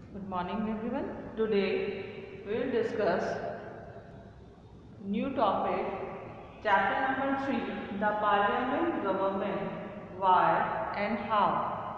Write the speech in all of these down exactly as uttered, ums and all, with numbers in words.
Good morning everyone. Today we will discuss new topic, chapter number three, the Parliament Government, why and how.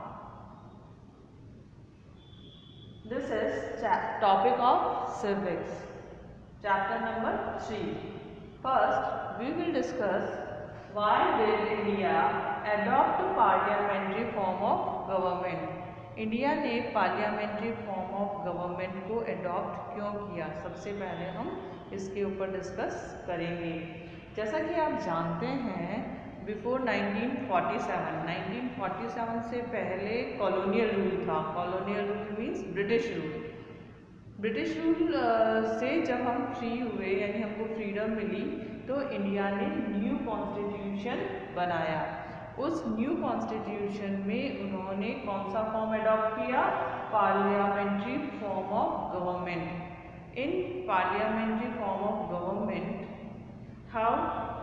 This is cha- topic of civics, chapter number three. First, we will discuss why did India adopt a parliamentary form of government. India ने parliamentary form of government को adopt क्यों किया, सबसे पहले हम इसके ऊपर discuss करेंगे। जैसा कि आप जानते हैं, before nineteen forty seven nineteen forty seven से पहले कॉलोनियल रूल था। Colonial rule means British rule. British rule से जब हम फ्री हुए, यानी हमको फ्रीडम मिली, तो इंडिया ने न्यू कॉन्स्टिट्यूशन बनाया। उस न्यू कॉन्स्टिट्यूशन में उन्होंने कौन सा फॉर्म अडॉप्ट किया? Parliamentary form of government. In parliamentary form of government how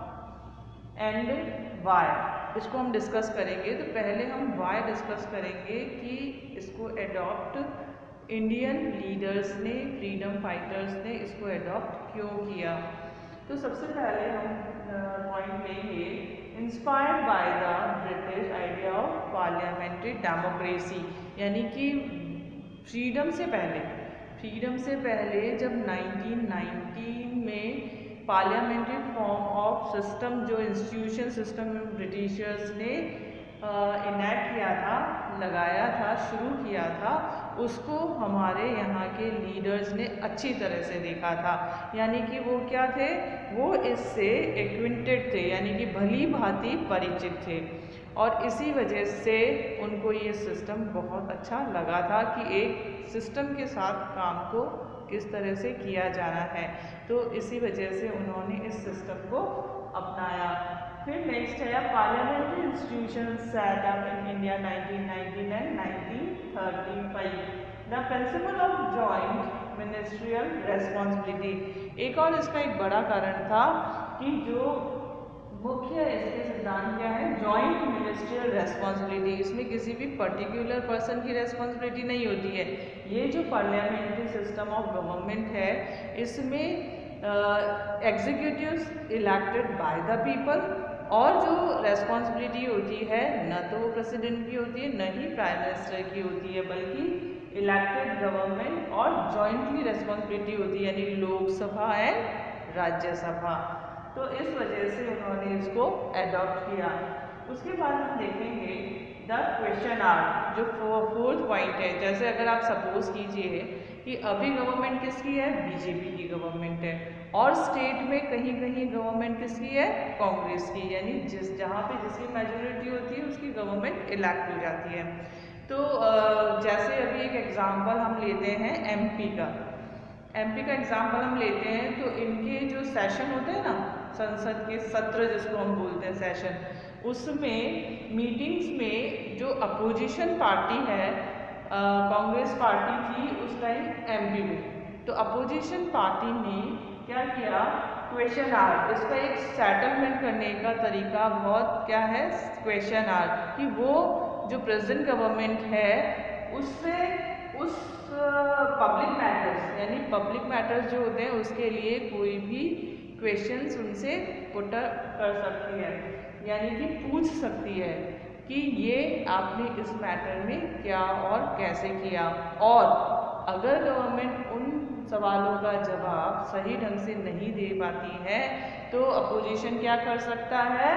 and why, इसको हम डिस्कस करेंगे। तो पहले हम वाई डिस्कस करेंगे कि इसको अडॉप्ट इंडियन लीडर्स ने, फ्रीडम फाइटर्स ने इसको अडॉप्ट क्यों किया। तो सबसे पहले हम पॉइंट लेंगे, inspired by the British idea of parliamentary democracy, यानी कि फ्रीडम से पहले फ्रीडम से पहले जब नाइनटीन नाइनटीन में पार्लियामेंट्री फॉर्म ऑफ सिस्टम, जो इंस्टीट्यूशन सिस्टम ब्रिटिशर्स ने इनेक्ट किया था, लगाया था, शुरू किया था, उसको हमारे यहाँ के लीडर्स ने अच्छी तरह से देखा था। यानी कि वो क्या थे? वो इससे एक्विंटेड थे, यानी कि भली भांति परिचित थे, और इसी वजह से उनको ये सिस्टम बहुत अच्छा लगा था कि एक सिस्टम के साथ काम को किस तरह से किया जाना है। तो इसी वजह से उन्होंने इस सिस्टम को अपनाया। फिर नेक्स्ट है parliamentary institution set up in India nineteen nineteen and nineteen thirty five, the principle of joint ministerial responsibility. एक और इसका एक बड़ा कारण था कि जो मुख्य इसके सिद्धांत क्या है? Joint ministerial responsibility. इसमें किसी भी पर्टिकुलर पर्सन की रेस्पॉन्सिबिलिटी नहीं होती है। ये जो पार्लियामेंट्री सिस्टम ऑफ गवर्नमेंट है, इसमें executives elected by the people, और जो रेस्पॉन्सिबिलिटी होती है न तो वो प्रेसिडेंट की होती है, न ही प्राइम मिनिस्टर की होती है, बल्कि इलेक्टेड गवर्नमेंट और जॉइंटली रेस्पॉन्सिबिलिटी होती है, यानी लोकसभा एंड राज्यसभा। तो इस वजह से उन्होंने इसको अडॉप्ट किया। उसके बाद हम देखेंगे द क्वेश्चन आर्क, जो फोर्थ पॉइंट है। जैसे अगर आप सपोज कीजिए कि अभी गवर्नमेंट किसकी है? बीजेपी की गवर्नमेंट है, और स्टेट में कहीं कहीं गवर्नमेंट किसकी है? कांग्रेस की, यानी जिस जहाँ पे जिसकी मेजोरिटी होती है उसकी गवर्नमेंट इलेक्ट हो जाती है। तो जैसे अभी एक एग्जाम्पल हम लेते हैं एमपी का एमपी का एग्जाम्पल हम लेते हैं, तो इनके जो सेशन होते हैं ना, संसद के सत्र जिसको हम बोलते हैं सेशन, उसमें मीटिंग्स में जो अपोजिशन पार्टी है, कांग्रेस पार्टी थी उस टाइम एमपी में, तो अपोजिशन पार्टी ने क्या किया? क्वेश्चन आर्क, इसका एक सेटलमेंट करने का तरीका बहुत क्या है? क्वेश्चन आर्क, कि वो जो प्रेजेंट गवर्नमेंट है उससे उस पब्लिक मैटर्स, यानी पब्लिक मैटर्स जो होते हैं उसके लिए कोई भी क्वेश्चंस उनसे पुट कर सकती है, यानी कि पूछ सकती है कि ये आपने इस मैटर में क्या और कैसे किया। और अगर गवर्नमेंट उन सवालों का जवाब सही ढंग से नहीं दे पाती है, तो अपोजिशन क्या कर सकता है?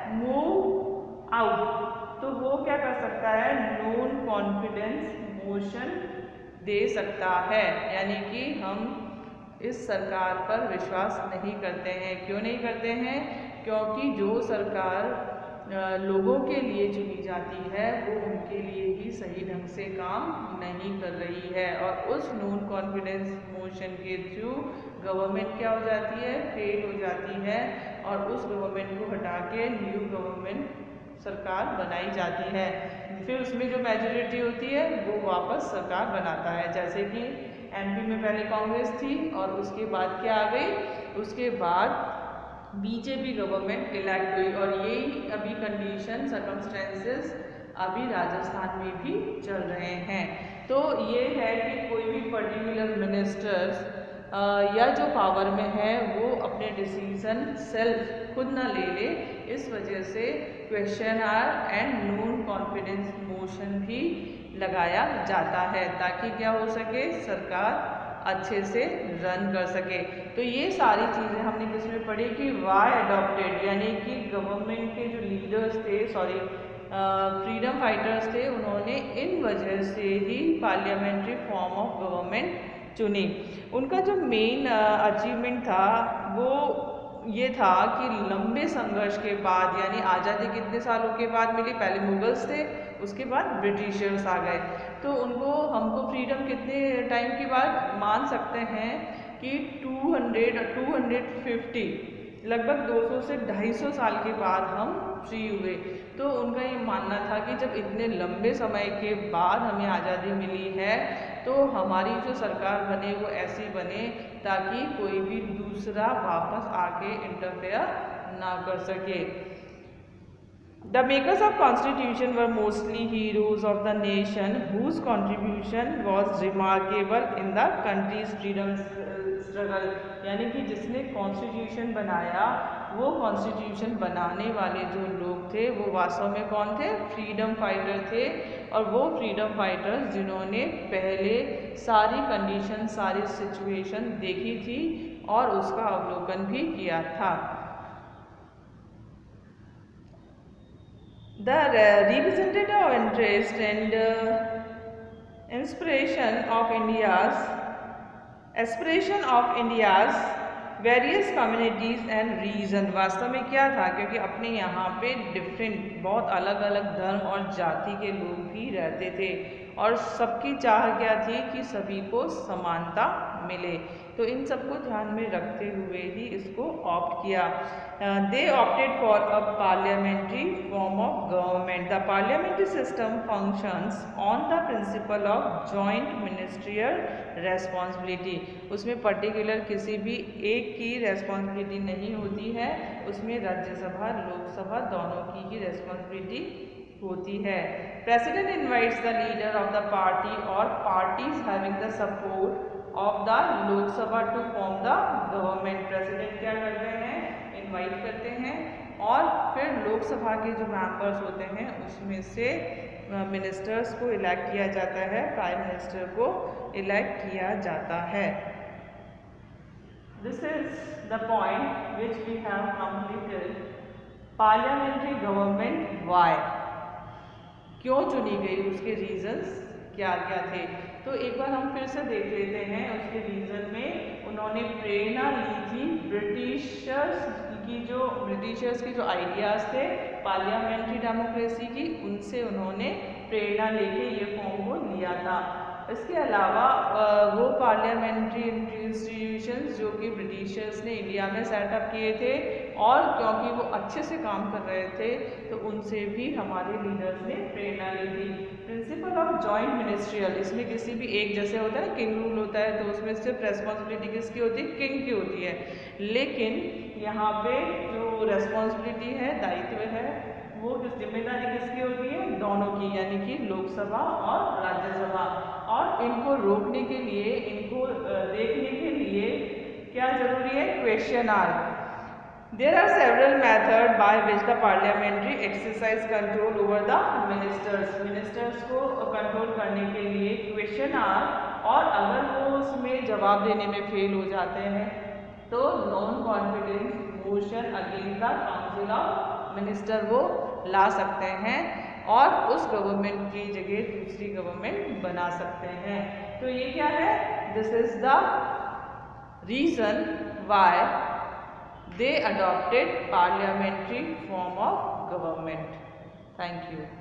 Move out. तो वो क्या कर सकता है? नॉन कॉन्फिडेंस मोशन दे सकता है, यानी कि हम इस सरकार पर विश्वास नहीं करते हैं। क्यों नहीं करते हैं? क्योंकि जो सरकार लोगों के लिए चुनी जाती है वो उनके लिए ही सही ढंग से काम नहीं कर रही है, और उस नॉन कॉन्फिडेंस मोशन के थ्रू गवर्नमेंट क्या हो जाती है? फेल हो जाती है, और उस गवर्नमेंट को हटा के न्यू गवर्नमेंट सरकार बनाई जाती है। फिर उसमें जो मेजोरिटी होती है वो वापस सरकार बनाता है। जैसे कि एमपी में पहले कांग्रेस थी और उसके बाद क्या आ गई? उसके बाद बीजेपी गवर्नमेंट इलेक्ट हुई, और यही अभी कंडीशन सर्कमस्टेंसेस अभी राजस्थान में भी चल रहे हैं। तो ये है कि कोई पर्टिकुलर मिनिस्टर्स या जो पावर में है वो अपने डिसीजन सेल्फ खुद ना ले ले, इस वजह से question hour and non confidence motion भी लगाया जाता है, ताकि क्या हो सके, सरकार अच्छे से रन कर सके। तो ये सारी चीज़ें हमने किसमें पढ़ी कि वाई अडॉप्टेड, यानी कि गवर्नमेंट के जो लीडर्स थे, सॉरी फ्रीडम फाइटर्स थे, उन्होंने इन वजह से ही पार्लियामेंट्री फॉर्म ऑफ गवर्नमेंट चुनी। उनका जो मेन अचीवमेंट था वो ये था कि लंबे संघर्ष के बाद, यानी आज़ादी कितने सालों के बाद मिली, पहले मुगल्स थे, उसके बाद ब्रिटिशर्स आ गए, तो उनको हमको फ्रीडम कितने टाइम के बाद मान सकते हैं कि two hundred two hundred fifty लगभग दो सौ से ढाई सौ साल के बाद हम फ्री हुए। तो उनका ये मानना था कि जब इतने लंबे समय के बाद हमें आज़ादी मिली है तो हमारी जो सरकार बने वो ऐसी बने ताकि कोई भी दूसरा वापस आके इंटरफेयर ना कर सके। The makers of constitution were mostly heroes of the nation whose contribution was remarkable in the country's freedom struggle, यानी कि जिसने कॉन्स्टिट्यूशन बनाया वो कॉन्स्टिट्यूशन बनाने वाले जो लोग थे वो वास्तव में कौन थे, फ्रीडम फाइटर थे, और वो फ्रीडम फाइटर्स जिन्होंने पहले सारी कंडीशन, सारी सिचुएशन देखी थी और उसका अवलोकन भी किया था। The representative of interest and uh, inspiration of India's aspiration of India's various communities and region, वास्तव में क्या था, क्योंकि अपने यहाँ पे डिफरेंट बहुत अलग अलग धर्म और जाति के लोग भी रहते थे और सबकी चाह क्या थी कि सभी को समानता मिले, तो इन सबको ध्यान में रखते हुए ही इसको ऑप्ट किया। They opted for a parliamentary form of government. The parliamentary system functions on the principle of joint ministerial responsibility. उसमें पर्टिकुलर किसी भी एक की रेस्पॉन्सिबिलिटी नहीं होती है, उसमें राज्यसभा लोकसभा दोनों की ही रेस्पॉन्सिबिलिटी होती है। President invites the leader of the party और parties having the support of the Lok Sabha to form the government. President क्या करते हैं, इनवाइट करते हैं और फिर लोकसभा के जो मेंबर्स होते हैं उसमें से मिनिस्टर्स को इलेक्ट किया जाता है, प्राइम मिनिस्टर को इलेक्ट किया जाता है। This is the point which we have completed. Parliamentary government why, क्यों चुनी गई, उसके रीजंस क्या क्या थे, तो एक बार हम फिर से देख लेते हैं। उसके रीजन में उन्होंने प्रेरणा ली थी ब्रिटिशर्स की, जो ब्रिटिशर्स के जो आइडियाज़ थे पार्लियामेंट्री डेमोक्रेसी की, उनसे उन्होंने प्रेरणा लेके ये फॉर्म को लिया था। इसके अलावा वो पार्लियामेंट्री इंस्टीट्यूशंस जो कि ब्रिटिशर्स ने इंडिया में सेटअप किए थे और क्योंकि वो अच्छे से काम कर रहे थे तो उनसे भी हमारे लीडर्स ने प्रेरणा ली थी। प्रिंसिपल ऑफ जॉइंट मिनिस्ट्रियल, इसमें किसी भी एक जैसे होता है ना, किंग रूल होता है तो उसमें सिर्फ रेस्पॉन्सिबिलिटी किसकी होती है, किंग की होती है, लेकिन यहाँ पे जो रेस्पॉन्सिबिलिटी है, दायित्व है, वो किस जिम्मेदारी किसकी होती है, दोनों की, यानी कि लोकसभा और राज्यसभा। और इनको रोकने के लिए, इनको देखने के लिए क्या जरूरी है, question hour. There are several method by which the parliamentary exercise control over the ministers. Ministers को कंट्रोल करने के लिए क्वेश्चन आर, और अगर वो उसमें जवाब देने में फेल हो जाते हैं तो non confidence motion against the council of minister वो ला सकते हैं और उस गवर्नमेंट की जगह दूसरी गवर्नमेंट बना सकते हैं। तो ये क्या है, this is the reason why they adopted parliamentary form of government. Thank you.